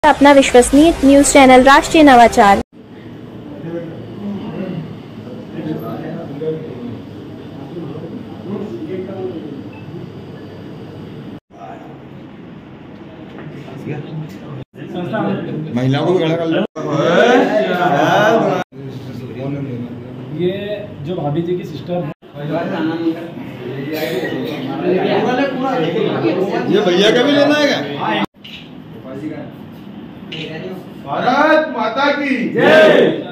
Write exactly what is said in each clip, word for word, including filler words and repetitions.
अपना विश्वसनीय news channel राष्ट्रीय नवाचार। महिलाओं को खड़ा कर लो। ये जो भाभी जी की सिस्टर है, ये भैया का भी लेना है क्या? भारत माता की जय।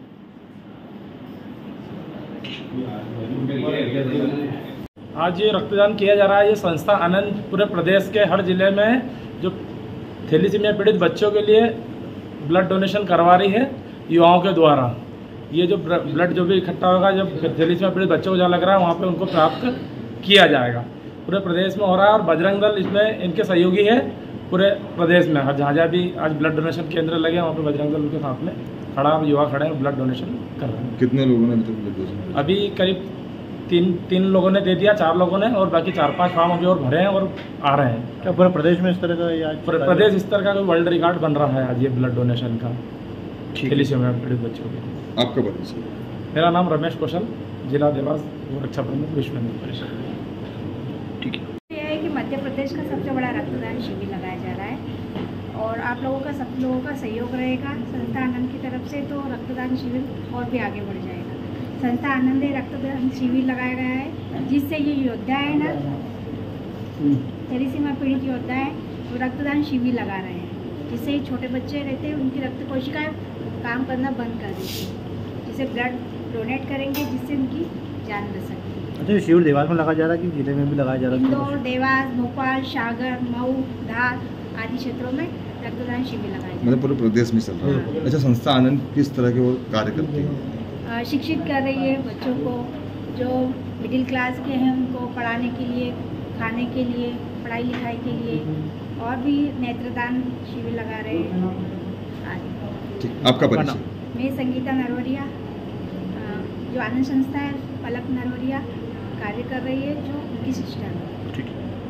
आज ये रक्तदान किया जा रहा है। ये संस्था आनंद पूरे प्रदेश के हर जिले में जो थैलीसीमिया पीड़ित बच्चों के लिए ब्लड डोनेशन करवा रही है युवाओं के द्वारा। ये जो ब्लड जो भी इकट्ठा होगा, जब थैलीसीमिया पीड़ित बच्चों को जहाँ लग रहा है वहाँ पे उनको प्राप्त किया जाएगा। पूरे प्रदेश में हो रहा है और बजरंग दल इसमें इनके सहयोगी है। पूरे प्रदेश में हर जहाँ जहाँ भी आज ब्लड डोनेशन केंद्र लगे वहाँ पे बजरंग दल उनके साथ में खड़ा युवा खड़े हैं, ब्लड डोनेशन कर रहे हैं। कितने लोगों ने अभी तक ब्लड डोनेशन? अभी करीब तीन तीन लोगों ने दे दिया, चार लोगों ने, और बाकी चार पांच फॉर्म अभी और भरे हैं और आ रहे हैं। क्या पूरे प्रदेश में इस तरह का आज पूरे प्रदेश इस तरह का कोई वर्ल्ड रिकॉर्ड बन रहा है आज ये ब्लड डोनेशन का थैलीसीमिया पीड़ित बच्चों के। आपका परिचय? मेरा नाम रमेश कौशल, जिला देवास रक्षा प्रमुख विश्व हिंदू परिषद। ठीक है। यह है कि मध्य प्रदेश का सबसे बड़ा रक्तदान शिविर लगाया जा रहा है और आप लोगों का सब लोगों का सहयोग रहेगा संस्था आनंद की तरफ से, तो रक्तदान शिविर और भी आगे बढ़ जाएगा। संस्था आनंद रक्तदान शिविर लगाया गया है जिससे ये योद्धा है ना, थैलीसीमिया पीड़ित योद्धा है, वो रक्तदान शिविर लगा रहे हैं जिससे ही छोटे बच्चे रहते हैं उनकी रक्त कोशिकाएं काम करना बंद कर देती है, जिसे ब्लड डोनेट करेंगे जिससे उनकी जान बच सकती है। अच्छा, शिविर देवास में लगाया जा रहा है कि जिले में भी लगाया जा रहा है? इंदौर, देवास, भोपाल, सागर, मऊ, धार आदि क्षेत्रों में रक्तदान शिविर लगाए जाते हैं। मतलब पूरे प्रदेश में चल रहा है। अच्छा, संस्था आनंद किस तरह के वो कार्य करती है? शिक्षित कर रही है बच्चों को, जो मिडिल क्लास के हैं उनको पढ़ाने के लिए, खाने के लिए, पढ़ाई लिखाई के लिए, और भी नेत्रदान शिविर लगा रहे हैं आदि। ठीक, आपका परिचय? मैं संगीता नरवरिया, जो आनंद संस्था है पलक नरवरिया कार्य कर रही है, जो उनकी सिस्टर है। ठीक है।